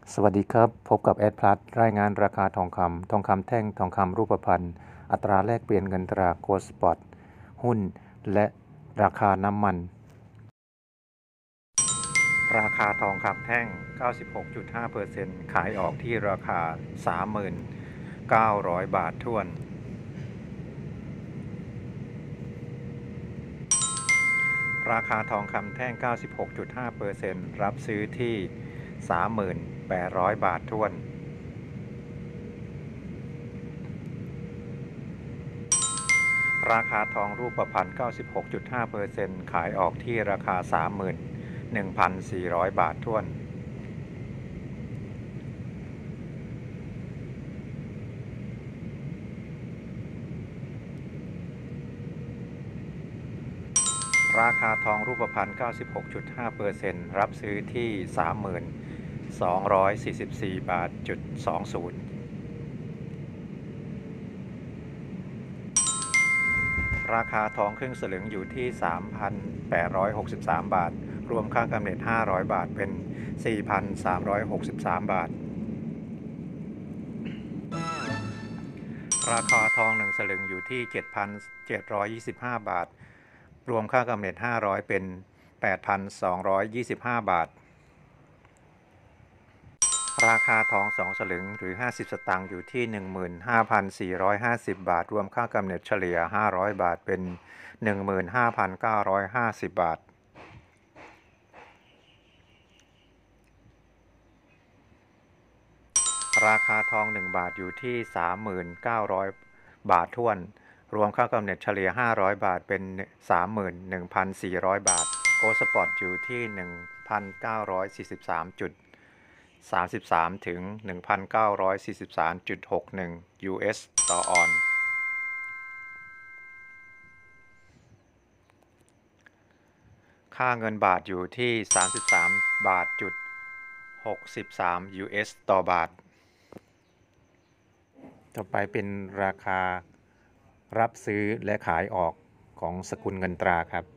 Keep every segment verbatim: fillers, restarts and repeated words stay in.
สวัสดีครับพบกับแอดพลัสรายงานราคาทองคำทองคำแท่งทองคำรูปพรรณอัตราแลกเปลี่ยนเงินตราโกลด์สปอตหุ้นและราคาน้ำมันราคาทองคำแท่ง เก้าสิบหกจุดห้าเปอร์เซ็นต์ ขายออกที่ราคา สามหมื่นเก้าร้อย บาทถ้วนราคาทองคำแท่ง เก้าสิบหกจุดห้าเปอร์เซ็นต์ รับซื้อที่ สามหมื่นแปดร้อย บาทถ้วนราคาทองรูปพรรณ เก้าสิบหกจุดห้าเปอร์เซ็นต์ ขายออกที่ราคา สามหมื่นหนึ่งพันสี่ร้อย บาทถ้วนราคาทองรูปพรรณ เก้าสิบหกจุดห้าเปอร์เซ็นต์ รับซื้อที่ สามหมื่นสองร้อยสี่สิบสี่ บาทจุดสองศูนย์ราคาทองครึ่งสลึงอยู่ที่ สามพันแปดร้อยหกสิบสาม บาทรวมค่ากำเนิดห้าร้อยบาทเป็น สี่พันสามร้อยหกสิบสาม บาทราคาทองหนึ่งสลึงอยู่ที่ เจ็ดพันเจ็ดร้อยยี่สิบห้า บาทรวมค่ากำเนิดห้าร้อยเป็น แปดพันสองร้อยยี่สิบห้า บาทราคาทองสองสลึงหรือห้าสิบสตางค์อยู่ที่ หนึ่งหมื่นห้าพันสี่ร้อยห้าสิบ บาทรวมค่ากำเนิดเฉลี่ยห้าร้อยบาทเป็น หนึ่งหมื่นห้าพันเก้าร้อยห้าสิบ บาทราคาทองหนึ่งบาทอยู่ที่ สามหมื่นเก้าร้อย บาทถ้วนรวมค่ากำเนิดเฉลี่ยห้าร้อยบาทเป็น สามหมื่นหนึ่งพันสี่ร้อย บาทโกลด์สปอตอยู่ที่ หนึ่งพันเก้าร้อยสี่สิบสามจุดสามสิบสาม ถึง หนึ่งพันเก้าร้อยสี่สิบสามจุดหกหนึ่ง ยู เอส ต่อออนซ์ค่าเงินบาทอยู่ที่ สามสิบสาม บาทจุดหกสิบสาม ยู เอส ต่อบาทต่อไปเป็นราคารับซื้อและขายออกของสกุลเงินตราครับ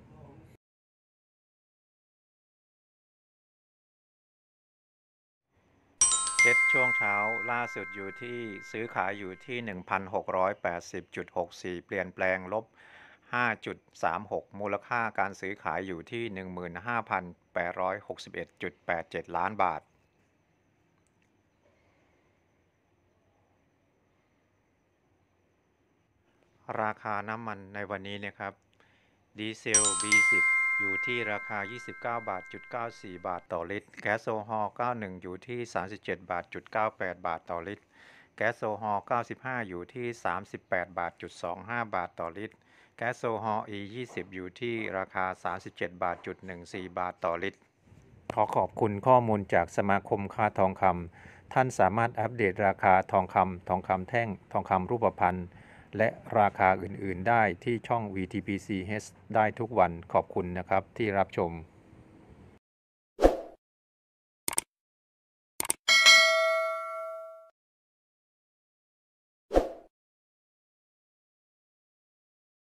เซ็ตช่วงเช้าล่าสุดอยู่ที่ซื้อขายอยู่ที่ หนึ่งพันหกร้อยแปดสิบจุดหกสี่ เปลี่ยนแปลงลบ ห้าจุดสามหก มูลค่าการซื้อขายอยู่ที่ หนึ่งหมื่นห้าพันแปดร้อยหกสิบเอ็ดจุดแปดเจ็ด ล้านบาทราคาน้ำมันในวันนี้นะครับดีเซล บี สิบ อยู่ที่ราคา ยี่สิบเก้าบาทจุดเก้าสี่ บาทต่อลิตรแก๊สโซฮอล์เก้าสิบเอ็ดอยู่ที่ สามสิบเจ็ดบาทจุดเก้าแปด บาทต่อลิตรแก๊สโซฮอล์เก้าสิบห้าอยู่ที่ สามสิบแปดบาทจุดสองห้า บาทต่อลิตรแก๊สโซฮอล์ อี ยี่สิบ อยู่ที่ราคา สามสิบเจ็ดบาทจุดหนึ่งสี่ บาทต่อลิตรขอขอบคุณข้อมูลจากสมาคมค้าทองคำท่านสามารถอัปเดตราคาทองคำทองคำแท่งทองคำรูปพรรณและราคาอื่นๆได้ที่ช่อง วี ที พี ซี เอช ได้ทุกวันขอบคุณนะครับที่รับชม